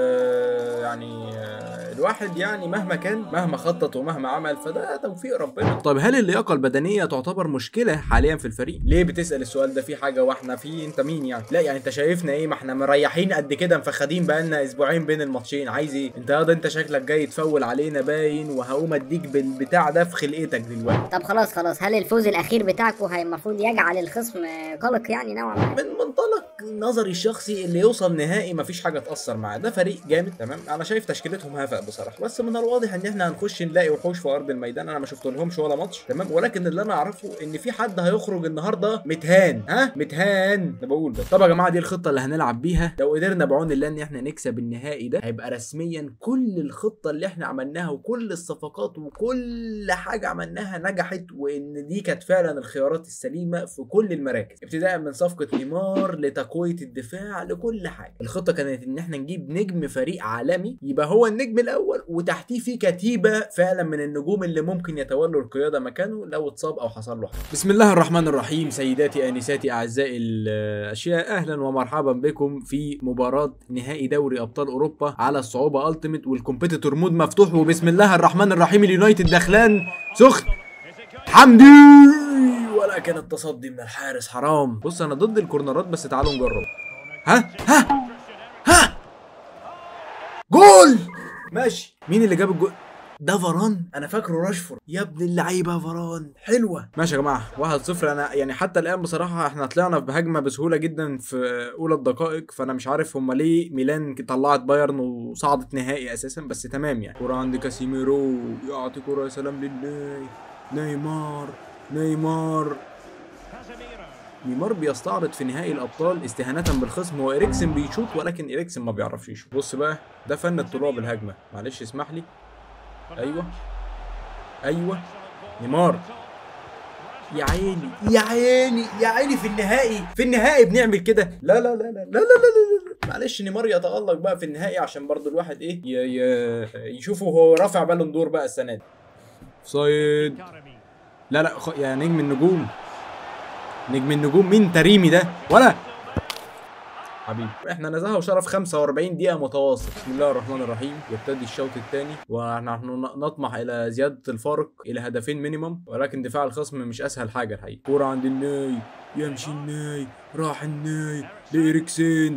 ويعني الواحد يعني مهما كان، مهما خطط ومهما عمل، فده توفيق ربنا. طيب هل اللياقه البدنيه تعتبر مشكله حاليا في الفريق؟ ليه بتسال السؤال ده؟ في حاجه واحنا في انت مين يعني؟ لا يعني انت شايفنا ايه؟ ما احنا مريحين قد كده، مفخدين بقالنا اسبوعين بين الماتشين. عايز ايه انت ياض؟ انت شكلك جاي تفول علينا باين، وهقوم اديك بالبتاع ده في خلقتك دلوقتي. طب خلاص، هل الفوز الاخير بتاعكم المفروض يجعل الخصم قلق يعني نوعا ما؟ من منطلق نظري الشخصي، اللي يوصل نهائي مفيش حاجه تاثر معاه. ده فريق جامد تمام، انا شايف تشكيلتهم هفق بصراحه، بس من الواضح ان احنا هنخش نلاقي وحوش في ارض الميدان. انا ما شفتلهمش ولا ماتش تمام، ولكن اللي انا اعرفه ان في حد هيخرج النهارده متهان. متهان انا بقول ده. طب يا جماعه، دي الخطه اللي هنلعب بيها. لو قدرنا بعون الله ان احنا نكسب النهائي ده، هيبقى رسميا كل الخطه اللي احنا عملناها وكل الصفقات وكل حاجه عملناها نجحت، وان دي كانت فعلا الخيارات السليمه في كل المراكز، ابتداء من صفقه نيمار لتقويه الدفاع لكل حاجه. الخطه كانت ان احنا نجيب نجم فريق عالمي يبقى هو النجم الاول، وتحتيه في كتيبه فعلا من النجوم اللي ممكن يتولوا القياده مكانه لو اتصاب او حصل له حاجه. بسم الله الرحمن الرحيم. سيداتي انساتي اعزائي الاشياء، اهلا ومرحبا بكم في مباراه نهائي دوري ابطال اوروبا على الصعوبه التيمت، والكومبيتيتور مود مفتوح. وبسم الله الرحمن الرحيم، اليونايتد دخلان سخن. حمدي، ولكن التصدي من الحارس حرام. بص انا ضد الكورنرات، بس تعالوا نجرب. ها جول. ماشي، مين اللي جاب الجول؟ ده فاران. انا فاكره راشفورد. يا ابن اللعيبه فاران. حلوه. ماشي يا جماعه، 1-0. انا يعني حتى الان بصراحه احنا طلعنا بهجمه بسهوله جدا في اولى الدقائق، فانا مش عارف هم ليه ميلان طلعت بايرن وصعدت نهائي اساسا، بس تمام يعني. كوره عند كاسيميرو، يعطي كوره، يا سلام لله. نيمار بيستعرض في نهائي الابطال استهانه بالخصم. هو اريكسن بيشوط، ولكن اريكسن ما بيعرفش يشوط. بص بقى، ده فن الطلوع بالهجمه. معلش اسمح لي. ايوه نيمار. يا عيني في النهائي بنعمل كده. لا معلش نيمار يتألق بقى في النهائي عشان برضو الواحد ايه يشوفه هو رافع بالون دور بقى السنه دي. اوفسايد. لا يا نجم النجوم، نجم النجوم مين؟ تريمي ده ولا حبيبي. احنا نزهه وشرف 45 دقيقة متواصل. بسم الله الرحمن الرحيم. يبتدي الشوط الثاني ونحن نطمح الى زيادة الفارق الى هدفين مينيمم، ولكن دفاع الخصم مش اسهل حاجة الحقيقة. كورة عند الناي، يمشي الناي، راح الناي لإيريكسين.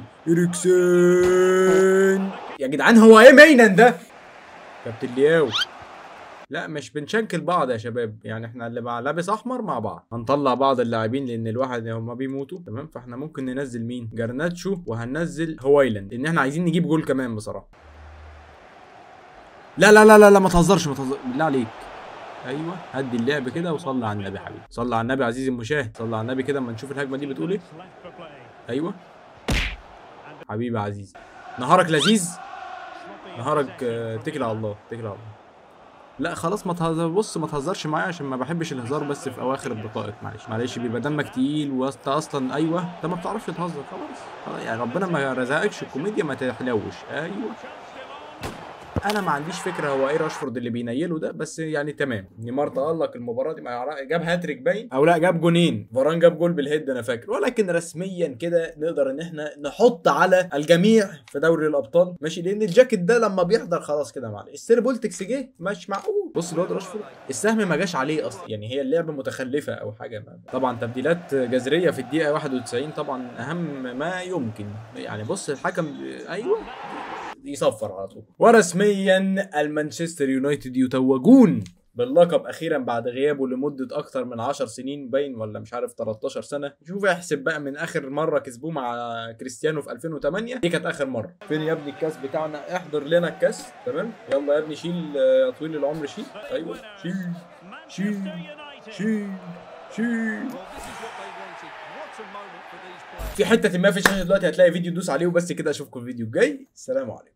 يا جدعان هو ايه مينان ده؟ كابتن لياو. لا مش بنشنكل بعض يا شباب، يعني احنا اللي مع لابس احمر مع بعض هنطلع بعض اللاعبين لان الواحد هما بيموتوا تمام. فاحنا ممكن ننزل مين؟ جرناتشو، وهننزل هوايلاند لان احنا عايزين نجيب جول كمان بصراحه. لا لا لا لا, لا ما تهزرش بالله عليك. ايوه هدي اللعب كده وصلي على النبي حبيبي، صلي على النبي عزيزي المشاهد، صلي على النبي كده اما نشوف الهجمه دي بتقول ايه. ايوه حبيبي عزيزي، نهارك لذيذ، نهارك اتكل على الله، اتكل على الله. لا خلاص ما تهزر، بص ما تهزرش معايا عشان ما بحبش الهزار بس في اواخر الدقائق. معلش بيبقى دمك تقيل وانت اصلا ايوه انت ما بتعرفش تهزر. خلاص يعني ربنا ما رزقكش الكوميديا ما تحلوش. ايوه انا ما عنديش فكره هو ايه راشفورد اللي بينيله ده، بس يعني تمام. نيمار تألق المباراه دي، جاب هاتريك باين او لا جاب جونين، فاران جاب جول بالهيد انا فاكر، ولكن رسميا كده نقدر ان احنا نحط على الجميع في دوري الابطال ماشي، لان الجاكيت ده لما بيحضر خلاص كده معلش. السير بولتكس جه مش معقول. بص الواد راشفورد السهم ما جاش عليه اصلا، يعني هي اللعبه متخلفه او حاجه. طبعا تبديلات جذريه في الدقيقه 91 طبعا اهم ما يمكن. يعني بص الحكم ايوه يصفر على طول. ورسميا المانشستر يونايتد يتوجون باللقب اخيرا بعد غيابه لمده اكتر من 10 سنين باين، ولا مش عارف 13 سنه. شوف احسب بقى من اخر مره كسبوه مع كريستيانو في 2008 دي كانت اخر مره. فين يا ابني الكاس بتاعنا؟ احضر لنا الكاس تمام. يلا يا ابني شيل طويل العمر، شيل. ايوه شيل شيل شيل شيل. في حته ما في الشاشه دلوقتي هتلاقي فيديو دوس عليه وبس كده. اشوفكم الفيديو الجاي، السلام عليكم.